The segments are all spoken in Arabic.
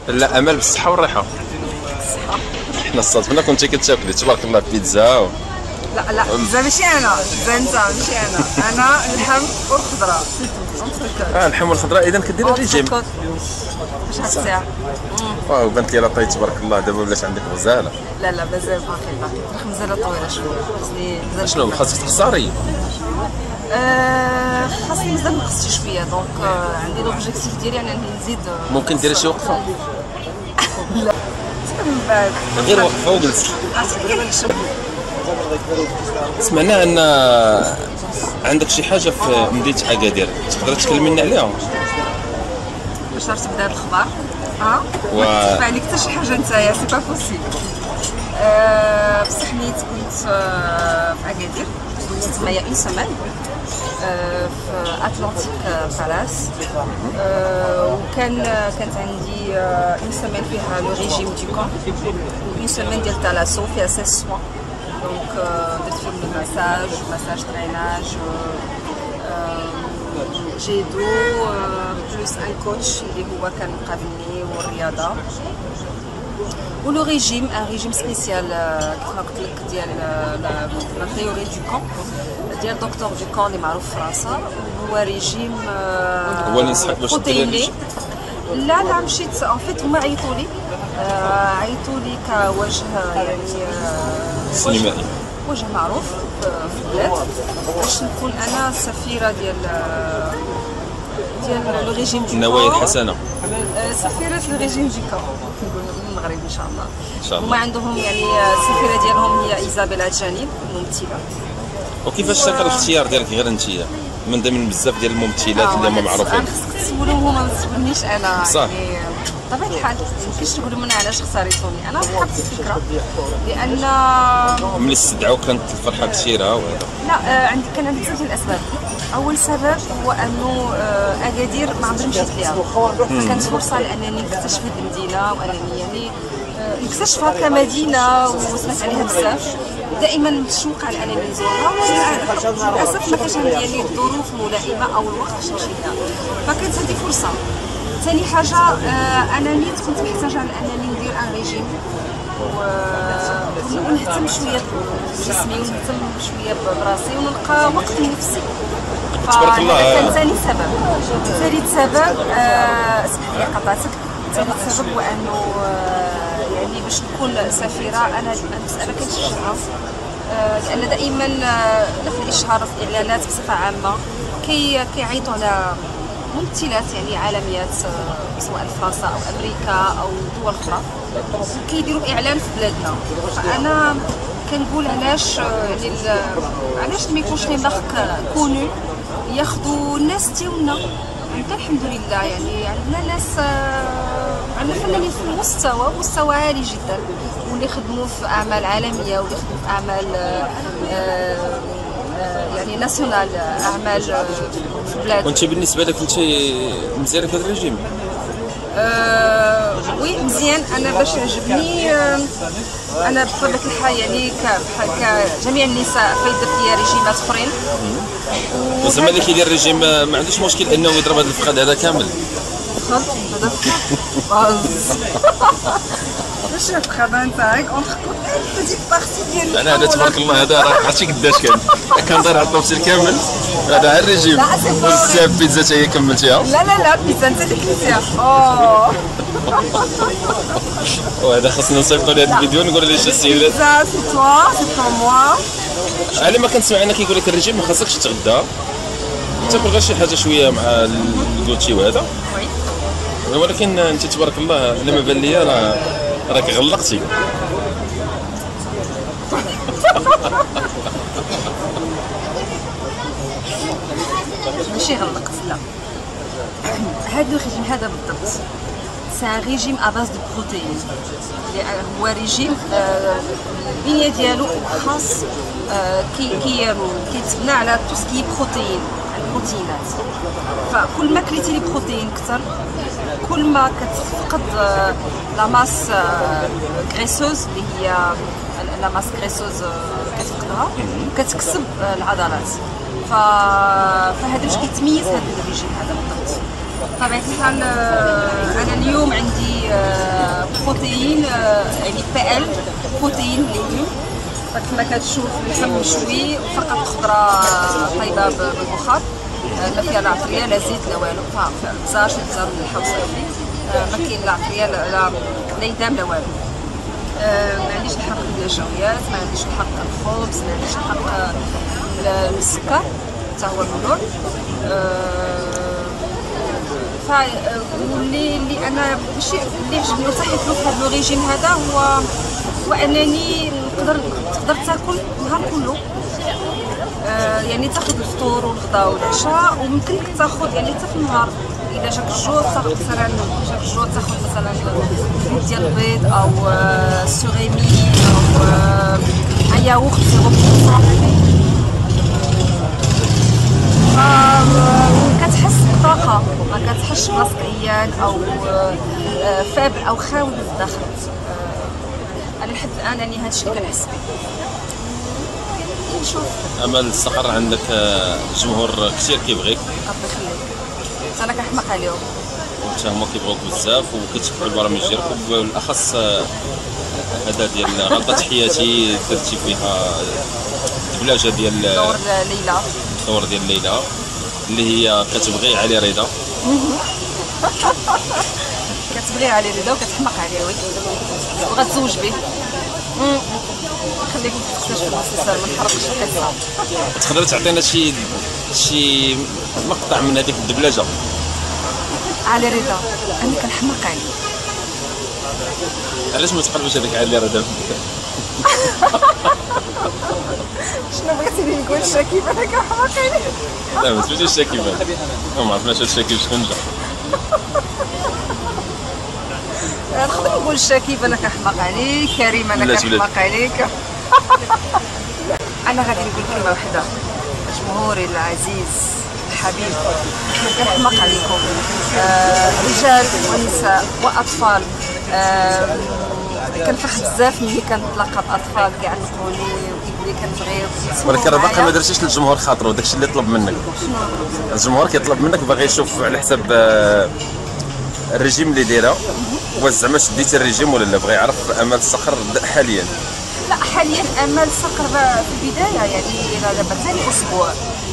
لا امل بالصحه والراحه. حنا صادفنا كنتي كتاكلي تبارك الله بيتزا لا لا بيتزا ماشي انا، بيتزا انت ماشي انا اللحم والخضره سيتو. اللحم والخضراء اذا كدير الريجيم. واش غتساع؟ واو بانت لي لاطاي تبارك الله دابا ولات عندك غزاله. لا لا مازال باقي راه مازال طويله شويه، خصني مازال. شنو خاصك تخسري؟ خاصني مازال نقص شويه دونك عندي لوبجيكتيف ديالي انني نزيد. ممكن ديري شي وقفه؟ لا من بعد غير وقفه وجلسي. عرفتي سمعنا ان عندك شي حاجه في مدينه اكادير، تقدر تكلمينا عليها؟ باش عرفت تبدا بالاخبار و ما تخفى عليك حتى شي حاجه نتايا سي با بوسيبل. بصح نيت كنت في اكادير تمايا اون سيمين في اتلانتيك بالاس، كانت عندي اون سيمين فيها لو ريجيم دو كون، اون سيمين ديال تالاسو فيها 16 سوا. دونك درت فيهم لو مساج دريناج جيدو بلوس ان كوتش اللي هو كان مقابلني والرياضه ولو ريجيم ان ريجيم سبيسيال كيف ما قلت لك ديال لا تيوري دو كون ديال دكتور دو كون اللي معروف في فرنسا. هو ريجيم هو اللي نصحك باش ديري. لا مشيت ان فيت هما عيطوا لي كوجه يعني سينمائي، وجه معروف في البلاد باش نكون انا السفيره ديال لو ريجيم دو النوايا الحسنه، سفيره لو ريجيم دو كون من المغرب ان شاء الله. ان شاء الله. هما عندهم يعني السفيره ديالهم هي ايزابيل الجاني ممثله. وكيفاش ساق الاختيار ديالك غير انت من ضمن بزاف ديال الممثلات اللي هما معروفين؟ خصك تسولهم هما، ما تسولنيش انا. صح. يعني بطبيعه الحال ميمكنش تقولوا لهم علاش اختاريتوني، انا حبيت الفكره لان ملي استدعوك كانت الفرحه كثيره وهذا. لا كان عندي بزاف ديال الاسباب. اول سبب هو انه اكادير ما عمري مشيت ليها، فكانت فرصه لانني نكتشف هذه المدينه وانني يعني نكتشفها كمدينه وسمعت عليها بزاف، دائما متشوقه على انني نزورها. للاسف ما كانش عندي يعني الظروف ملائمه او الوقت باش نمشي لها، فكانت هذه فرصه. ثاني حاجه انني كنت محتاجه على انني ندير ان ريجيم ونهتم شويه بجسمي ونهتم شويه براسي ونلقى وقت لنفسي. تبارك الله. كان ثاني سبب. ثالث سبب اسمح لي قطعتك. ثالث سبب هو انه يعني باش نكون سفيره انا المساله كانت الشغف، لان دائما لا في الاشهار في الاعلانات بصفه عامه كيعيطوا على ممثلات يعني عالميات سواء فرنسا او امريكا او دول اخرى كيديروا اعلان في بلادنا. فانا كنقول علاش ما يكونش لي مارك كونو ياخذوا الناس ديالنا. حتى الحمد لله يعني عندنا ناس، عندنا فنانين في مستوى عالي جدا، واللي خدموا في اعمال عالميه واللي خدموا في اعمال يعني ناسيونال، اعمال في البلاد. وانت بالنسبه لك انت مزيان في هذا الريجيم؟ وي مزيان. انا باش يعجبني انا بطبيعه الحال يعني كجميع النساء فايدة فيها ريجيمات اخرين. وزعما اللي كيدير الريجيم ما عندوش مشكل انه يضرب هذا الفخاد هذا كامل. واش الفخاد نتاعك اونتر بيتيت بارتي ديال انا هذا تبارك الله هذا راه عرفتي قداش كان داير على الطوبسيل كامل. هذا الريجيم بزاف بيتزا حتى هي كملتيها. لا بيتزا انت اللي كليتيها. وهذا خاصنا نصيفطوا لهذا الفيديو نقول ليش السيدات بيتزا سي توا سي بور موا. على ما كنسمع انا كيقول لك الريجيم ما خاصكش تغدى، تاكل غير شي حاجه شويه مع الكوتشي وهذا. ولكن انت تبارك الله الا ما بان ليا راك غلقتي. ماشي غلقت لا. هذا الريجيم هذا بالضبط سي ان ريجيم ا باز دو بروتيين. هو ريجيم البنيه ديالو خاص كيتبنى على تو سكي بروتيين، البروتينات. فكل ما كليتي لي بروتيين كثر كل ما كتفقد لا ماس غريسوز اللي هي لا ماس غريسوز كتفقدها وكتكسب العضلات. فهذا باش كيتميز هذا الريجيم هذا بالضبط. بطبيعة الحال انا اليوم عندي بروتيين يعني بي ال بروتيين ليجيوم. كما كتشوف اللحم مشوي وفقط خضره طيبه بالبخار، ما فيها لا عطريه لا زيت لا والو، بزاج ملح وصافي. ما كاين لا عطريه لا يدام لا والو. ما عنديش الحق النشويات، ما عنديش الحق الخبز، ما عنديش الحق السكر حتى هو ممنوع. اللي انا ماشي اللي عجبني وصحيت له في هذا لو ريجيم هذا هو انني تقدر تاكل النهار كله. يعني تاخذ الفطور والغداء والعشاء، وممكن تاخذ يعني حتى في النهار اذا جاك الجوع تاخذ مثلا تاخذ مثلا ديال البيض او سوريمي او ياغورت 0%. كتحس بطاقه، ما كتحسش براسك عيان او فابر او خاوي من الداخل. انا لحد الان يعني هذا الشيء اللي كنحس به. نشوف امل الصقر عندك جمهور كثير كيبغيك، ربي يخليك، انا كنحماق عليهم وحتى هما كيبغوك بزاف وكيتشكروا البرامج ديالكم، بالاخص هذا ديال غلطة حياتي درتي فيها دبلاجه ديال دور ليلى، دور ديال ليلى اللي هي كتبغي علي رضا. كتبغي علي رضا وكتحماق عليه وغتزوج به. خليك ما تخسرش في المسلسل، ما نحرقش القصه. تقدر تعطينا شي مقطع من هذيك الدبلجه؟ علي رضا انا كنحماق عليه. علاش ما تقلبش هذيك علي رضا؟ شنو بغيتيني نقول؟ شكيب انا كنحماق عليه. لا ما تقوليش شكيب، ما عرفناش هاد شكيب شكون جا. نقدر نقول شكيب انا كنحماق عليه، كريم انا كنحماق عليك. انا غادي نقول كلمه واحده، جمهوري العزيز الحبيب، كنحماق عليكم، رجال ونساء واطفال. كنفرح بزاف ملي كنتلاقى باطفال كيعلقوا لي وكيقولوا لي كنبغيوك. ولكن راه باقي ما درتيش للجمهور خاطرو، داكشي اللي طلب منك. الجمهور كيطلب منك باغي يشوف على حساب الريجيم اللي دايره، واش زعما شديتي الريجيم ولا لا؟ بغى يعرف امل الصقر حاليا. لا حاليا امل الصقر في البدايه، يعني دابا ثاني اسبوع.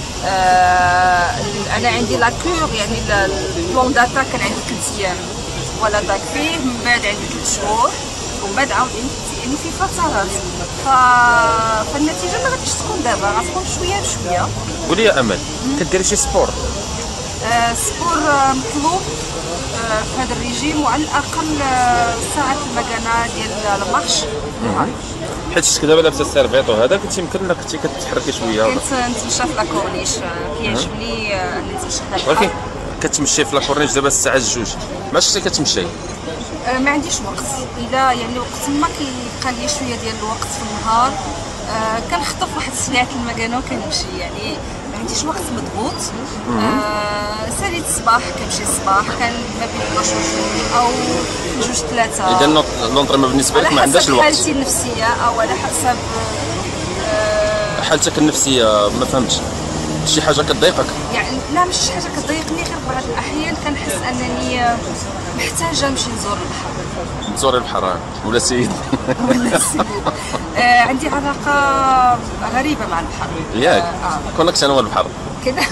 انا عندي لا كور، يعني البلون داتا كان عندي 3 ايام ولا داك فيه، من بعد عندي 3 شهور، ومن بعد عاود يعني في فترات. فالنتيجه ما غاديش تكون دابا، غتكون شويه بشويه. قولي يا امل، كديري شي سبور؟ سبور مطلوب في هذا الريجيم، وعلى الاقل ساعه المكانه ديال المارش نهاري. حيت دابا لابسه السيرفيط وهذا كنت يمكن لك كنتي كتحركي شويه. كنت نتمشى في لاكورنيش، كيعجبني نتمشى في هذا. ولكن كتمشي في لاكورنيش دابا الساعه 2 ما شفتي كتمشي؟ ما عنديش وقت، الا يعني وقت ما كيبقى لي شويه ديال الوقت في النهار كنخطف واحد ساعه المكانه وكنمشي، يعني ما عنديش وقت مضبوط. ساليت الصباح كنمشي الصباح، كان ما بين 12 او 2 3. اذا لونطريمون بالنسبه لك ما عندهاش الوقت؟ على حسب حالتي النفسيه او على حسب حالتك النفسيه. ما فهمتش، شي حاجه كتضايقك؟ يعني لا مش شي حاجه كتضايقني، غير بعض الاحيان كنحس انني محتاجه نمشي نزور البحر. تزوري البحر ولا سيد؟ ولا سيد. عندي علاقه غريبه مع البحر. ياك كونكشن هو البحر كده.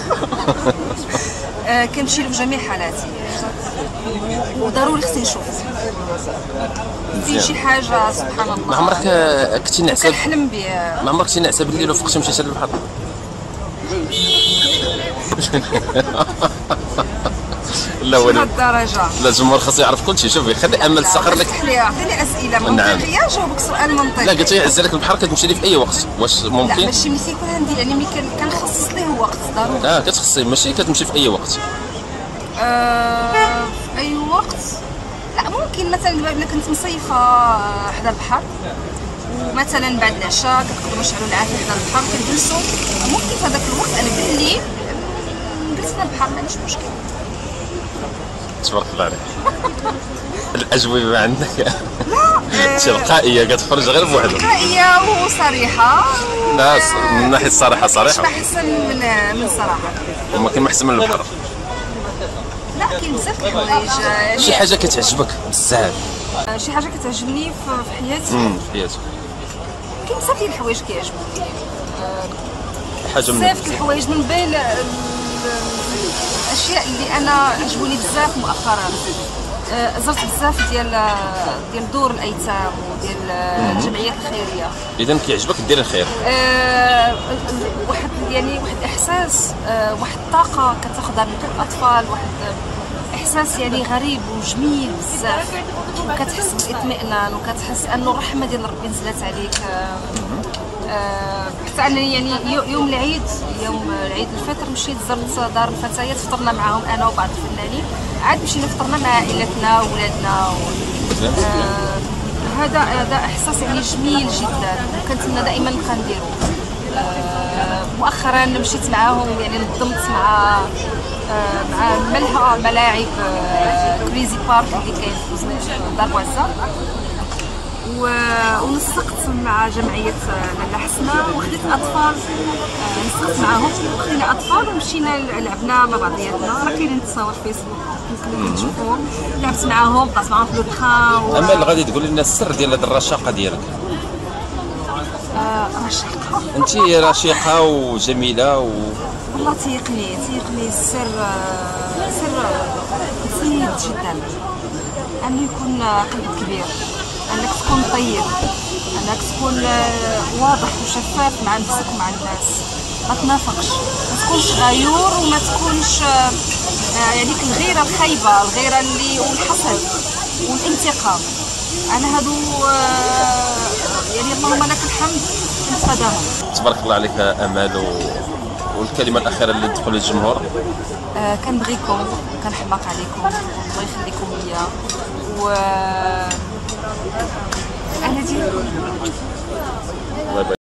كنمشي له في جميع حالاتي، وضروري خصني نشوف في شي حاجه سبحان الله. ما عمرك كنتي نعسه؟ كنحلم بها. ما عمرك كنتي نعسه بالليل وفقتي مشيتي للبحر؟ لا ولا الدرجه. لا الجمهور خاصو يعرف كلشي. شوفي خلي امل الصقر لك. عطيني اسئله منطقيه نجاوبك سؤال منطقي. لا قلت لي يعز لك البحر كتمشي ليه في اي وقت، واش ممكن؟ لا ماشي ملي كيكون عندي، يعني ملي كنخصص ليه وقت ضروري. كتخصصي ماشي كتمشي في اي وقت. في اي وقت لا ممكن مثلا دابا كنت مصيفه حدا البحر، ومثلا بعد العشاء كنقدروا نشعلوا العافيه حدا البحر كنجلسوا، ممكن في هذاك الوقت انا بالليل نجلس على البحر ما عنديش مشكل. تبارك الله عليك. الاجوبه عندك تلقائيه كتخرج غير بوحدها. تلقائيه وصريحه. لا من ناحيه الصراحه صريحه. ما احسن من صراحه. وما كاين ما احسن من البحر. لا كاين بزاف د الحوايج. شي حاجه كتعجبك بزاف شي حاجه كتعجبني في حياتي، في حياتك كاين بزاف ديال الحوايج كيعجبوني، حاجه من بزاف د الحوايج من بين الاشياء اللي انا عجبوني بزاف مؤخرا. زرت بزاف ديال دور الايتام وديال الجمعيات الخيريه. اذا كيعجبك دير الخير. واحد احساس، واحد الطاقه كتاخذها من الاطفال، واحد احساس يعني غريب وجميل بزاف، وكتحس بالاطمئنان وكتحس انه الرحمه ديال ربي نزلت عليك. حتى انني يعني يوم العيد الفطر مشيت زرت دار الفتيات، فطرنا معاهم انا وبعض الفنانين، عاد مشينا فطرنا مع عائلتنا وولادنا. هذا احساس يعني جميل جدا، وكنتمنى دائما نبقى نديرو. مؤخرا مشيت معاهم، يعني نظمت مع ملاعب كريزي بارك اللي كاين في دار بوعزه، ونسقت مع جمعيه لاله حسنه، وخديت اطفال، نسقت معاهم وخدينا اطفال ومشينا لعبنا مع بعضياتنا. راه كاينين تصاور في فيسبوك يمكن تشوفوهم، لعبت معاهم، بقات معاهم في لوبخا. اما اللي غادي تقول لنا السر ديال هذه الرشاقه ديالك؟ رشاقه، انت رشيقه وجميله والله تيقني السر بسيط جدا، انه يكون قلبك كبير، انك تكون طيب، انك تكون واضح وشفاف مع نفسك ومع الناس، ما تنافقش، ما تكونش غيور، وما تكونش يعني الغيره الخايبه، الغيره اللي والحسد والانتقام. انا هادو يعني اللهم لك الحمد نتفاداهم. تبارك الله عليك امال. والكلمه الاخيره اللي تقول للجمهور؟ كنبغيكم، كنحماق عليكم، الله يخليكم ليا، و انا ديالكم.